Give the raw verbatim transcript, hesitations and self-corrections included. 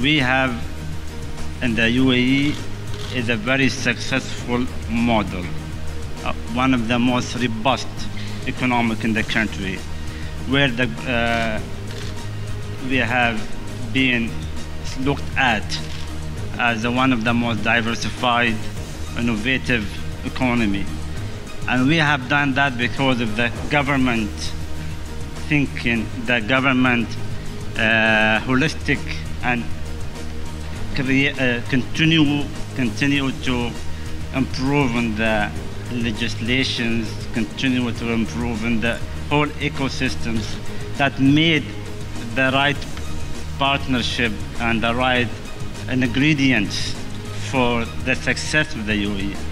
we have in the U A E is a very successful model, uh, one of the most robust economic in the country, where the, uh, we have been looked at as a, one of the most diversified, innovative economy. And we have done that because of the government thinking, the government uh, holistic and create, uh, continue, continue to improve on the legislations, continue to improve in the whole ecosystems that made the right partnership and the right ingredients for the success of the U A E.